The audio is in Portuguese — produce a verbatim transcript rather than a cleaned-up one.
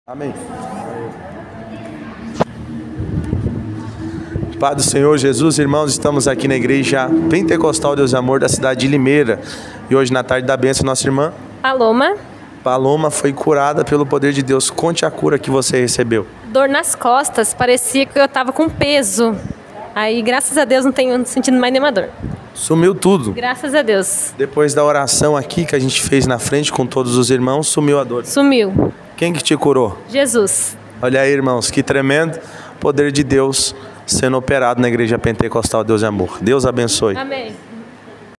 Amém. Pai do Senhor Jesus, irmãos, estamos aqui na igreja Pentecostal Deus e Amor da cidade de Limeira. E hoje, na tarde da bênção, nossa irmã Paloma. Paloma foi curada pelo poder de Deus. Conte a cura que você recebeu. Dor nas costas, parecia que eu estava com peso. Aí, graças a Deus, não tenho sentindo mais nenhuma dor. Sumiu tudo. Graças a Deus. Depois da oração aqui que a gente fez na frente com todos os irmãos, sumiu a dor. Sumiu. Quem que te curou? Jesus. Olha aí, irmãos, que tremendo poder de Deus sendo operado na igreja Pentecostal Deus e Amor. Deus abençoe. Amém.